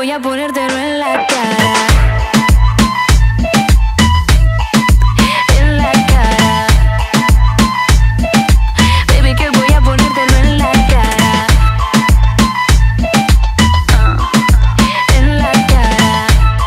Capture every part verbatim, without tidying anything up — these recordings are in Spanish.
voy a ponértelo en la cara. En la cara. Baby, que voy a ponértelo en la cara. uh, En la cara.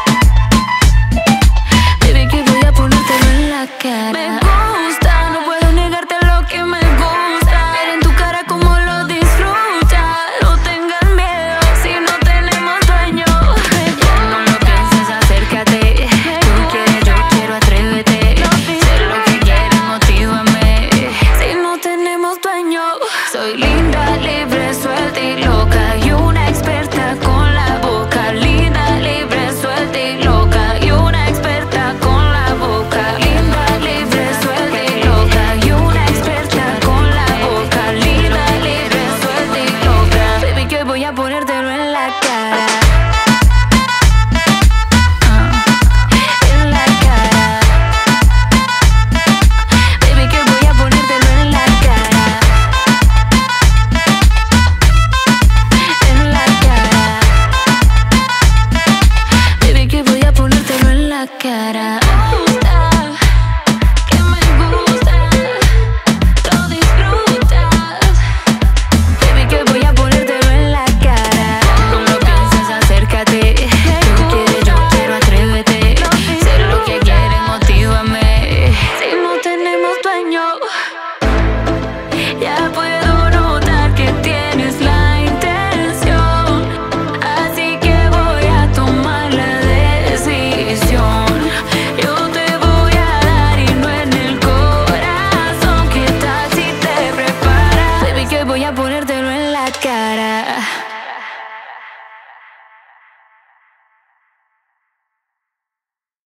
Baby, que voy a ponértelo en la cara. Me gusta, no puedo negarte lo que me gusta. Ver en tu cara como lo disfrutas. No tengas miedo si no tenemos dueño. Ya no lo pienses, acércate. Tú quieres, yo quiero, atrévete. Sé lo que quieres, motívame. Si no tenemos dueño. Soy linda, libre, suelta y loca. Y una experta con la boca. Linda, libre, suelta y loca. Y una experta con la boca. Linda, libre, suelta y loca. Y una experta con la boca. Linda, libre, suelta y loca. Baby, que voy a ponértelo en la cara. uh, En la cara. Baby, que voy a ponértelo en la cara. En la cara. Baby, que voy a ponértelo en la cara.